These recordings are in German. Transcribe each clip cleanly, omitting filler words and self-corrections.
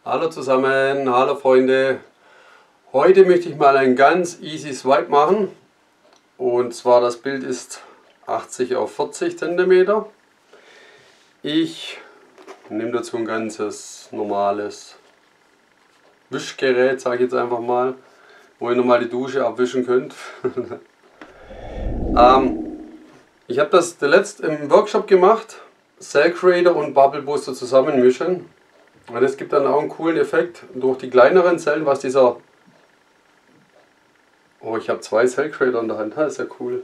Hallo zusammen, hallo Freunde. Heute möchte ich mal einen ganz easy Swipe machen. Und zwar das Bild ist 80 auf 40 cm. Ich nehme dazu ein ganzes normales Wischgerät, sage ich jetzt einfach mal, wo ihr nochmal die Dusche abwischen könnt. Ich habe das zuletzt im Workshop gemacht, Cell Creator und Bubble Booster zusammenmischen. Und es gibt dann auch einen coolen Effekt durch die kleineren Zellen, was dieser... Oh, ich habe zwei Cell Creator in der Hand, das ist ja cool.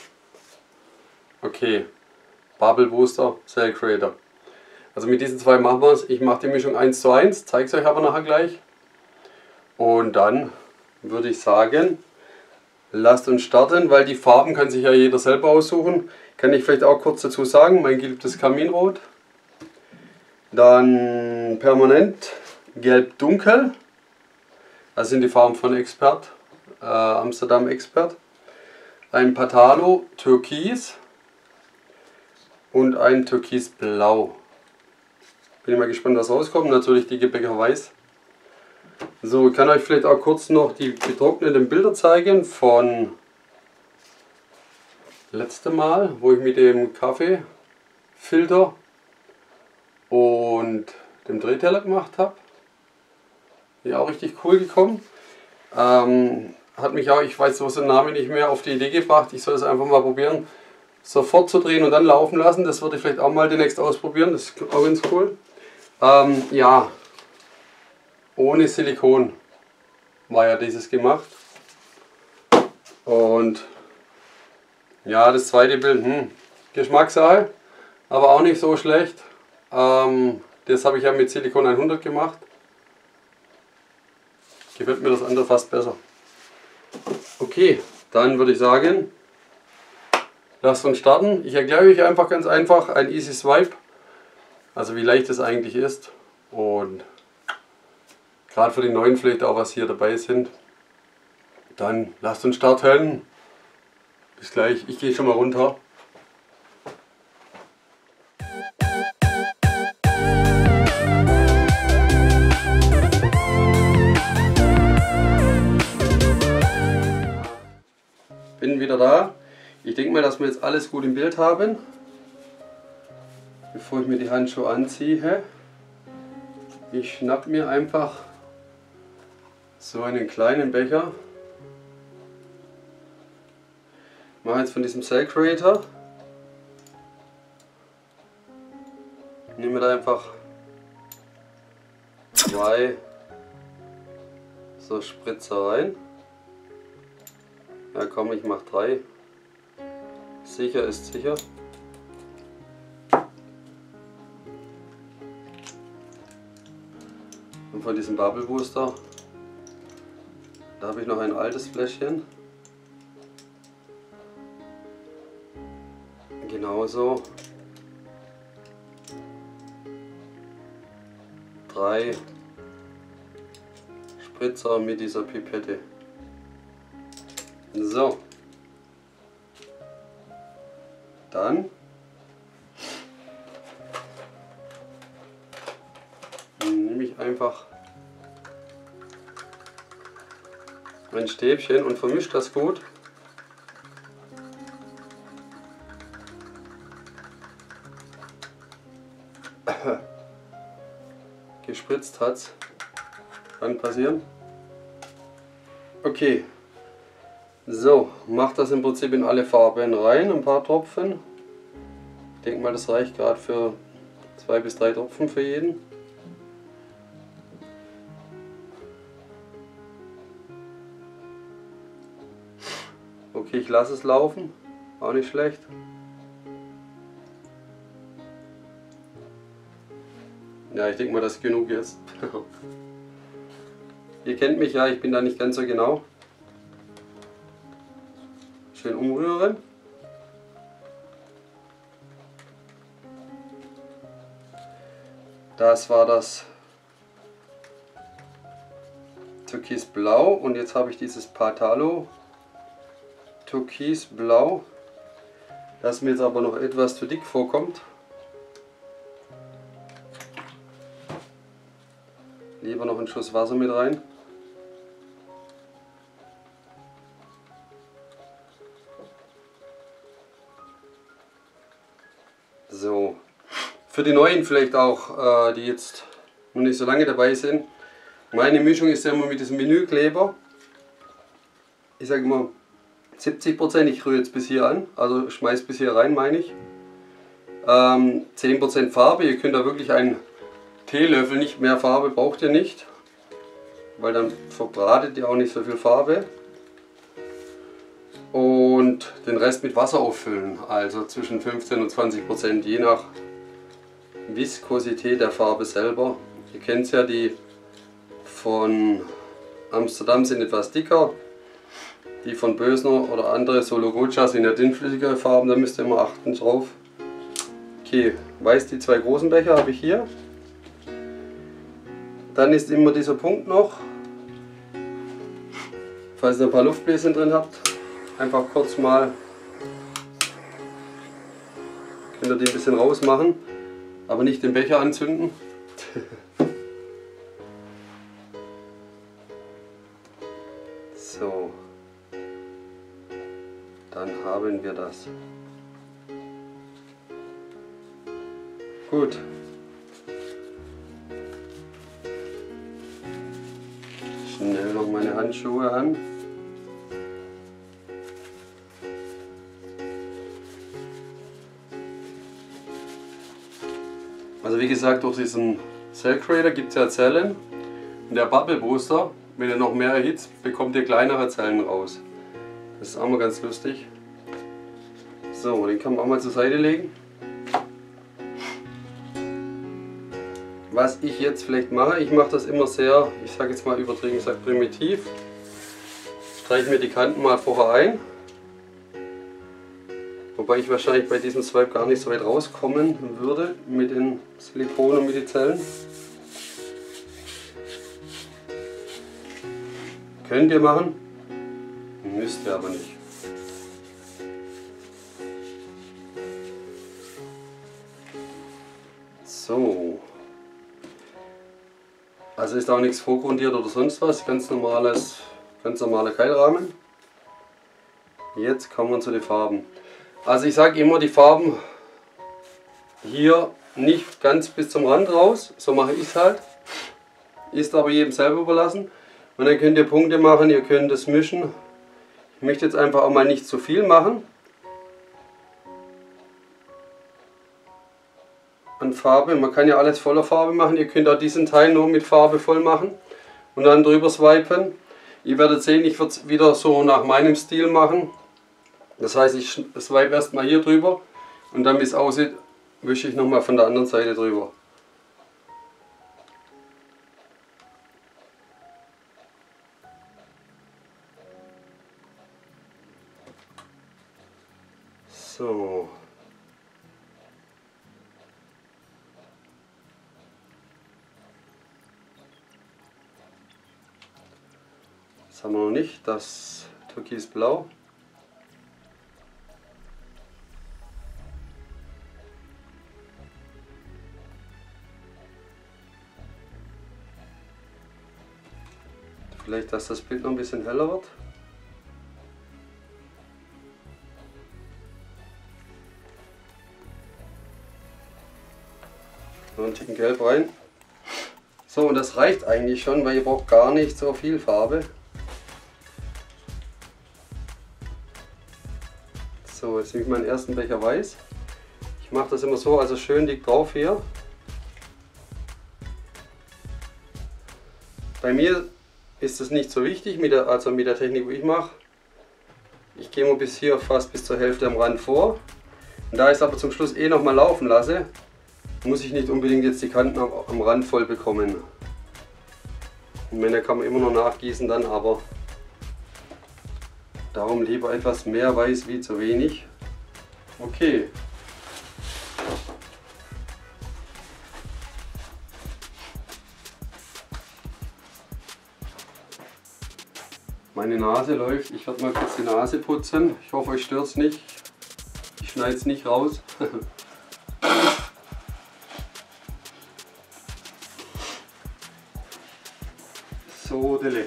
Okay, Bubble Booster, Cell Creator. Also mit diesen zwei machen wir es. Ich mache die Mischung 1:1, zeige es euch aber nachher gleich. Und dann würde ich sagen, lasst uns starten, weil die Farben kann sich ja jeder selber aussuchen. Kann ich vielleicht auch kurz dazu sagen, mein geliebtes Kaminrot. Dann Permanent, Gelb Dunkel. Das sind die Farben von Expert, Amsterdam Expert. Ein Patalo Türkis und ein Türkisblau. Bin ich mal gespannt, was rauskommt. Natürlich die Gebäcker Weiß. So, ich kann euch vielleicht auch kurz noch die getrockneten Bilder zeigen von letztem Mal, wo ich mit dem Kaffeefilter und dem Drehteller gemacht habe. Die auch richtig cool gekommen. Hat mich auch, ich weiß so den Namen nicht mehr, auf die Idee gebracht. Ich soll es einfach mal probieren, sofort zu drehen und dann laufen lassen. Das würde ich vielleicht auch mal demnächst ausprobieren. Das ist auch ganz cool. Ja, ohne Silikon war ja dieses gemacht. Und ja, das zweite Bild, Geschmackssache, aber auch nicht so schlecht. Das habe ich ja mit Silikon 100 gemacht. Gefällt mir das andere fast besser. Okay, dann würde ich sagen, lasst uns starten. Ich erkläre euch einfach ganz einfach ein Easy Swipe, also wie leicht es eigentlich ist. Und gerade für die neuen vielleicht auch, was hier dabei sind. Dann lasst uns starten. Bis gleich, ich gehe schon mal runter. Bin wieder da. Ich denke mal, dass wir jetzt alles gut im Bild haben. Bevor ich mir die Handschuhe anziehe, ich schnapp mir einfach so einen kleinen Becher. Mache jetzt von diesem Cell Creator. Nehme da einfach 2 so Spritzer rein. Ja komm, ich mache 3. Sicher ist sicher. Und von diesem Bubble Booster, da habe ich noch ein altes Fläschchen. Genauso 3 Spritzer mit dieser Pipette. So, dann nehme ich einfach ein Stäbchen und vermische das gut. Gespritzt hat's, kann passieren. Okay. So, macht das im Prinzip in alle Farben rein, ein paar Tropfen. Ich denke mal, das reicht gerade für 2 bis 3 Tropfen für jeden. Okay, ich lasse es laufen, auch nicht schlecht. Ja, ich denke mal, das ist genug jetzt. Ihr kennt mich ja, ich bin da nicht ganz so genau. Schön umrühren. Das war das Türkisblau und jetzt habe ich dieses Patalo Türkisblau, das mir jetzt aber noch etwas zu dick vorkommt. Lieber noch einen Schuss Wasser mit rein. So, für die Neuen vielleicht auch, die jetzt noch nicht so lange dabei sind. Meine Mischung ist ja immer mit diesem Vinylkleber. Ich sage immer 70%, ich rühre jetzt bis hier an, also schmeiß bis hier rein, meine ich. 10% Farbe, ihr könnt da wirklich einen Teelöffel, nicht mehr Farbe braucht ihr nicht, weil dann verbratet ihr auch nicht so viel Farbe. Und den Rest mit Wasser auffüllen, also zwischen 15 und 20%, je nach Viskosität der Farbe selber. Ihr kennt es ja, die von Amsterdam sind etwas dicker, die von Bösner oder andere Solo Goccia sind ja dünnflüssigere Farben, da müsst ihr immer achten drauf. Okay, weiß, die 2 großen Becher habe ich hier. Dann ist immer dieser Punkt noch, falls ihr ein paar Luftbläschen drin habt, einfach kurz mal, könnt ihr die ein bisschen rausmachen, aber nicht den Becher anzünden. So, dann haben wir das. Gut. Schnell noch meine Handschuhe an. Also wie gesagt, durch diesen Cell Creator gibt es ja Zellen. Und der Bubble Booster, wenn ihr noch mehr erhitzt, bekommt ihr kleinere Zellen raus. Das ist auch mal ganz lustig. So, den kann man auch mal zur Seite legen. Was ich jetzt vielleicht mache, ich mache das immer sehr, ich sage jetzt mal übertrieben, ich sage primitiv. Streiche mir die Kanten mal vorher ein. Wobei ich wahrscheinlich bei diesem Swipe gar nicht so weit rauskommen würde mit den Silikon und mit den Zellen. Könnt ihr machen, müsst ihr aber nicht. So. Also ist auch nichts vorgrundiert oder sonst was, ganz normaler Keilrahmen. Jetzt kommen wir zu den Farben. Also ich sage immer, die Farben hier nicht ganz bis zum Rand raus, so mache ich es halt. Ist aber jedem selber überlassen. Und dann könnt ihr Punkte machen, ihr könnt es mischen. Ich möchte jetzt einfach auch mal nicht zu viel machen. An Farbe, man kann ja alles voller Farbe machen. Ihr könnt auch diesen Teil nur mit Farbe voll machen und dann drüber swipen. Ihr werdet sehen, ich würde es wieder so nach meinem Stil machen. Das heißt, ich swipe erstmal hier drüber und dann, wie es aussieht, wische ich nochmal von der anderen Seite drüber. So. Das haben wir noch nicht, das Türkisblau. Vielleicht, dass das Bild noch ein bisschen heller wird. Noch einen Ticken Gelb rein. So, und das reicht eigentlich schon, weil ihr braucht gar nicht so viel Farbe. So, jetzt nehme ich meinen ersten Becher Weiß. Ich mache das immer so, also schön dick drauf hier. Bei mir ist es nicht so wichtig, mit der Technik, die ich mache. Ich gehe mal bis hier fast bis zur Hälfte am Rand vor. Und da ich es aber zum Schluss eh noch mal laufen lasse, muss ich nicht unbedingt jetzt die Kanten am Rand voll bekommen. Und Männer kann man immer noch nachgießen dann, aber darum lieber etwas mehr Weiß wie zu wenig. Okay. Meine Nase läuft, ich werde mal kurz die Nase putzen. Ich hoffe, euch stört es nicht. Ich schneide es nicht raus. Sodele.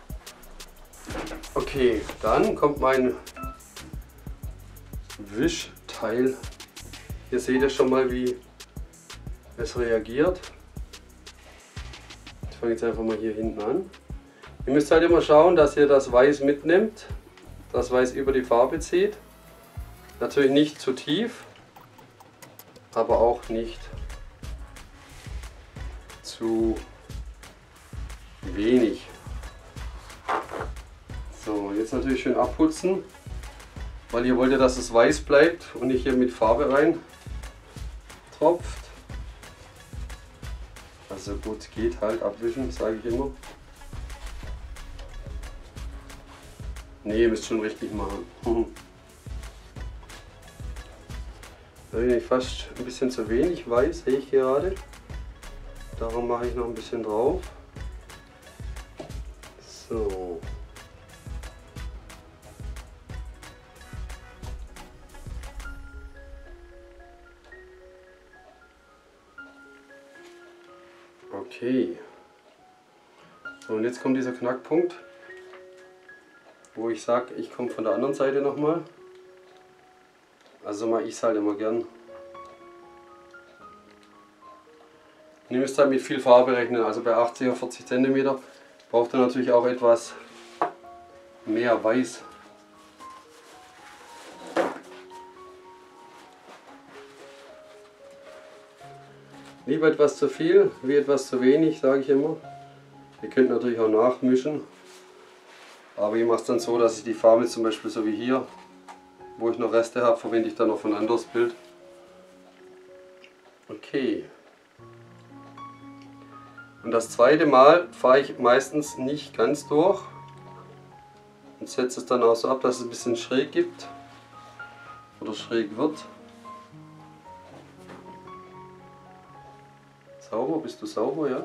Okay, dann kommt mein Wischteil. Hier seht ihr schon mal, wie es reagiert. Ich fange jetzt einfach mal hier hinten an. Ihr müsst halt immer schauen, dass ihr das Weiß mitnimmt, das Weiß über die Farbe zieht. Natürlich nicht zu tief, aber auch nicht zu wenig. So, jetzt natürlich schön abputzen, weil ihr wollt ja, dass es weiß bleibt und nicht hier mit Farbe rein tropft. Also gut, geht halt abwischen, sage ich immer. Nee, ihr müsst schon richtig machen. Da bin ich fast ein bisschen zu wenig weiß, sehe ich gerade. Darum mache ich noch ein bisschen drauf. So. Okay. So, und jetzt kommt dieser Knackpunkt, wo ich sage, ich komme von der anderen Seite nochmal. Also mache ich es halt immer gern. Und ihr müsst halt mit viel Farbe rechnen, also bei 80 auf 40 cm braucht ihr natürlich auch etwas mehr Weiß. Lieber etwas zu viel, wie etwas zu wenig, sage ich immer. Ihr könnt natürlich auch nachmischen, aber ich mache es dann so, dass ich die Farbe zum Beispiel so wie hier, wo ich noch Reste habe, verwende ich dann noch für ein anderes Bild. Okay. Und das zweite Mal fahre ich meistens nicht ganz durch und setze es dann auch so ab, dass es ein bisschen schräg gibt oder schräg wird. Sauber, bist du sauber, ja?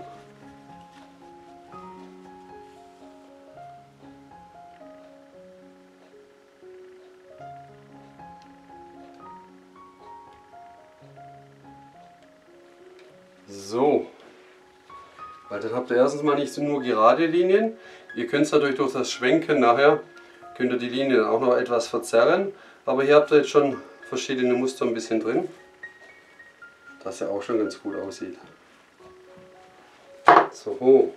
So. Weil dann habt ihr erstens mal nicht nur gerade Linien, ihr könnt es dadurch durch das Schwenken nachher, könnt ihr die Linien auch noch etwas verzerren, aber hier habt ihr jetzt schon verschiedene Muster ein bisschen drin, dass er auch schon ganz gut aussieht. So.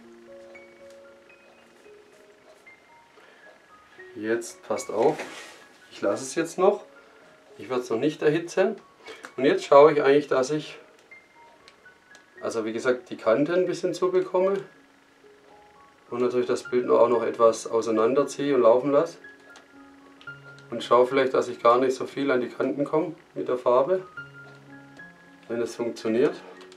Jetzt passt auf, ich lasse es jetzt noch, ich werde es noch nicht erhitzen und jetzt schaue ich eigentlich, dass ich also wie gesagt, die Kante ein bisschen zubekomme und natürlich das Bild auch noch etwas auseinanderziehe und laufen lasse. Und schaue vielleicht, dass ich gar nicht so viel an die Kanten komme mit der Farbe, wenn es funktioniert.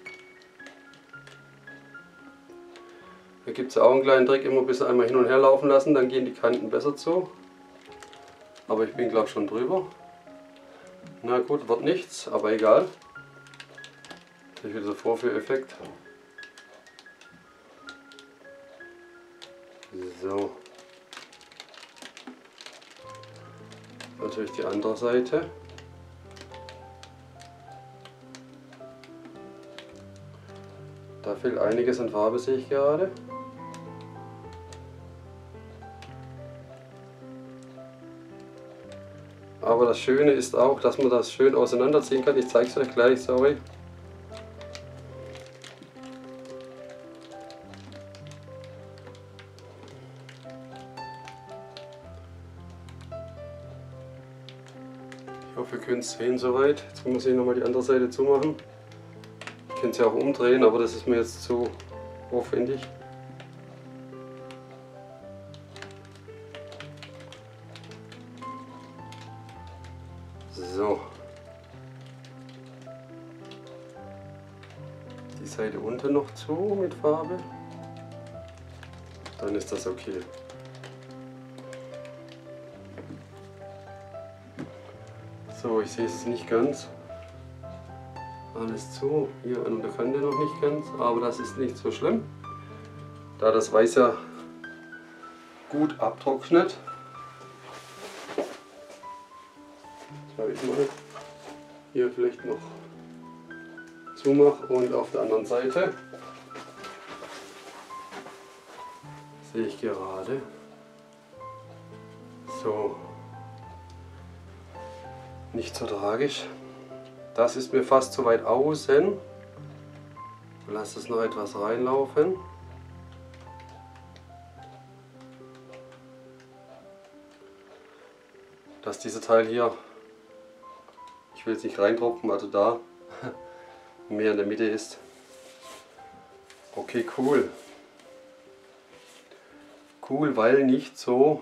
Da gibt es auch einen kleinen Trick, immer ein bisschen einmal hin und her laufen lassen, dann gehen die Kanten besser zu. Aber ich bin glaube ich schon drüber. Na gut, wird nichts, aber egal. Wieder so Vorführeffekt. So. Natürlich die andere Seite. Da fehlt einiges an Farbe, sehe ich gerade. Aber das Schöne ist auch, dass man das schön auseinanderziehen kann. Ich zeige es euch gleich, sorry. Ich hoffe, ihr könnt es sehen soweit. Jetzt muss ich nochmal die andere Seite zumachen. Ihr könnt es ja auch umdrehen, aber das ist mir jetzt zu aufwendig. So. Die Seite unten noch zu mit Farbe. Dann ist das okay. So, ich sehe es nicht ganz. Alles zu. Hier an der Kante noch nicht ganz, aber das ist nicht so schlimm. Da das Weiß ja gut abtrocknet. Schau ich mal. Hier vielleicht noch zumache und auf der anderen Seite. sehe ich gerade. So. Nicht so tragisch. Das ist mir fast zu weit außen. Lass es noch etwas reinlaufen. Dass dieser Teil hier, ich will jetzt nicht reintropfen, also da mehr in der Mitte ist. Okay, cool. Cool, weil nicht so,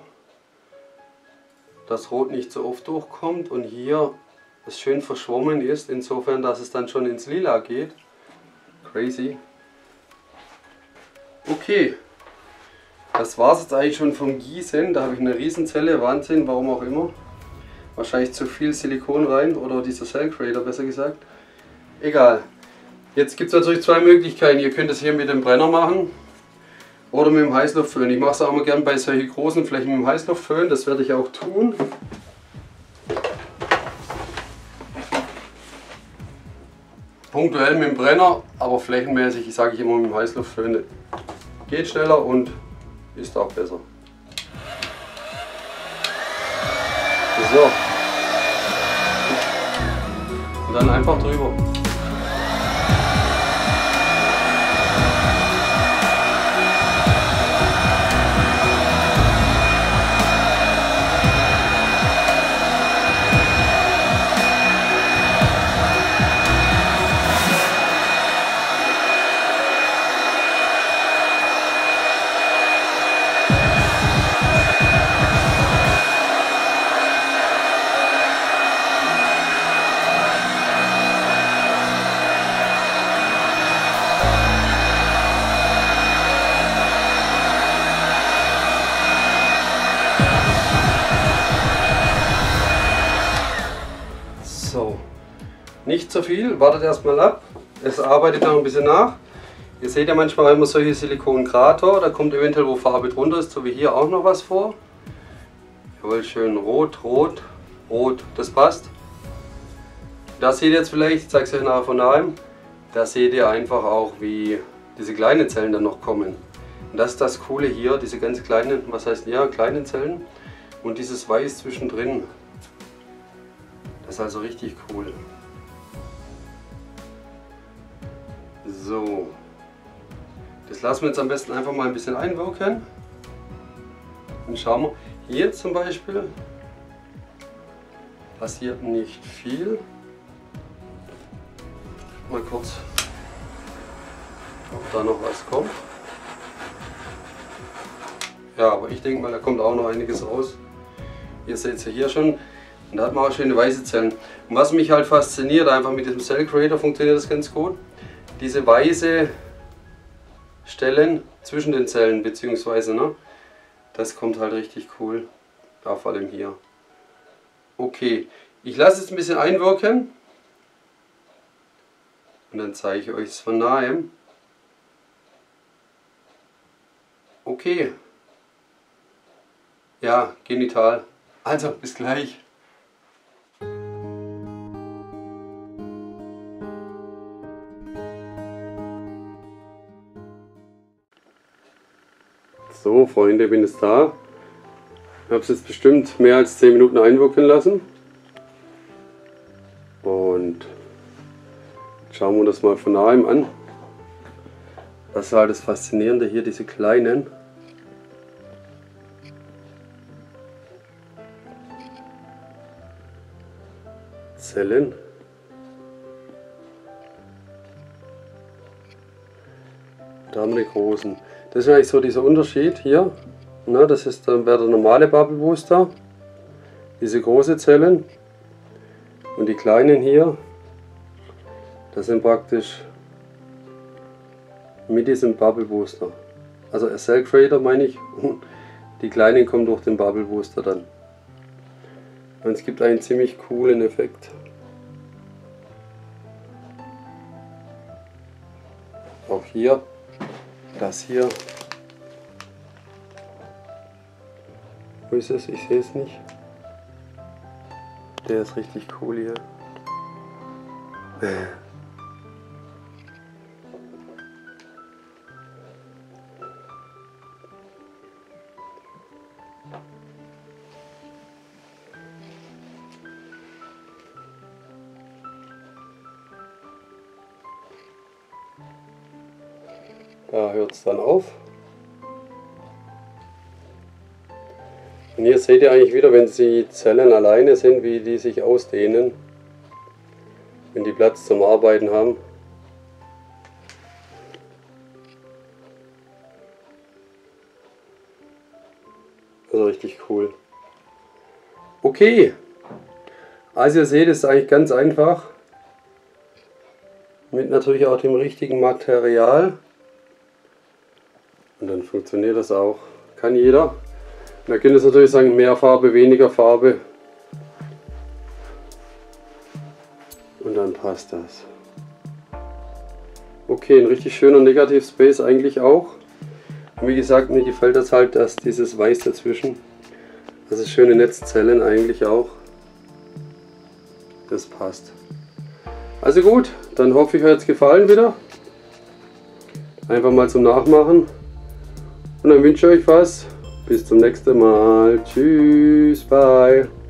das Rot nicht so oft durchkommt und hier es schön verschwommen ist, insofern, dass es dann schon ins Lila geht. Crazy. Okay, das war es jetzt eigentlich schon vom Gießen. Da habe ich eine Riesenzelle, Wahnsinn, warum auch immer. Wahrscheinlich zu viel Silikon rein oder dieser Cell Creator besser gesagt. Egal. Jetzt gibt es natürlich zwei Möglichkeiten. Ihr könnt es hier mit dem Brenner machen oder mit dem Heißluftföhn. Ich mache es auch immer gern bei solchen großen Flächen mit dem Heißluftföhn, das werde ich auch tun. Punktuell mit dem Brenner, aber flächenmäßig sage ich immer mit dem Heißluftföhn. Geht schneller und ist auch besser. So. Und dann einfach drüber. So, nicht zu viel, wartet erstmal ab, es arbeitet noch ein bisschen nach. Ihr seht ja manchmal immer solche Silikonkrater, da kommt eventuell, wo Farbe drunter ist, so wie hier auch noch was vor. Jawohl, schön rot, rot, rot, das passt. Da seht ihr jetzt vielleicht, ich zeige es euch nachher von nahem, da seht ihr einfach auch, wie diese kleinen Zellen dann noch kommen. Und das ist das Coole hier, diese ganz kleinen, was heißt ja, kleinen Zellen und dieses Weiß zwischendrin. Das ist also richtig cool. So, das lassen wir jetzt am besten einfach mal ein bisschen einwirken. Und schauen wir, hier zum Beispiel passiert nicht viel. Mal kurz, ob da noch was kommt. Ja, aber ich denke mal, da kommt auch noch einiges raus. Ihr seht es ja hier schon. Und da hat man auch schöne weiße Zellen. Und was mich halt fasziniert, einfach mit diesem Cell Creator funktioniert das ganz gut. Diese weiße Stellen zwischen den Zellen, beziehungsweise, ne, das kommt halt richtig cool. Ja, vor allem hier. Okay, ich lasse es ein bisschen einwirken. Und dann zeige ich euch es von nahem. Okay. Ja, genital. Also, bis gleich. So, Freunde, bin jetzt da. Ich habe es jetzt bestimmt mehr als 10 Minuten einwirken lassen. Und schauen wir uns das mal von nahem an. Das ist halt das Faszinierende hier, diese kleinen Zellen. Da haben wir die großen. Das ist eigentlich so dieser Unterschied hier. Na, das ist dann der normale Bubble Booster. Diese großen Zellen. Und die kleinen hier, das sind praktisch mit diesem Bubble Booster. Also ein Cell Creator meine ich. Die kleinen kommen durch den Bubble Booster dann. Und es gibt einen ziemlich coolen Effekt. Auch hier, das hier. Wo ist es? Ich sehe es nicht. Der ist richtig cool hier. Da hört es dann auf. Und hier seht ihr eigentlich wieder, wenn die Zellen alleine sind, wie die sich ausdehnen, wenn die Platz zum Arbeiten haben. Also richtig cool. Okay, also ihr seht, es ist eigentlich ganz einfach. Mit natürlich auch dem richtigen Material. Und dann funktioniert das auch. Kann jeder. Man könnte es natürlich sagen, mehr Farbe, weniger Farbe. Und dann passt das. Okay, ein richtig schöner Negativ Space eigentlich auch. Und wie gesagt, mir gefällt das halt, dass dieses Weiß dazwischen. Das ist schöne Netzzellen eigentlich auch. Das passt. Also gut, dann hoffe ich, euch hat es gefallen wieder. Einfach mal zum Nachmachen. Und dann wünsche ich euch was. Bis zum nächsten Mal. Tschüss, bye.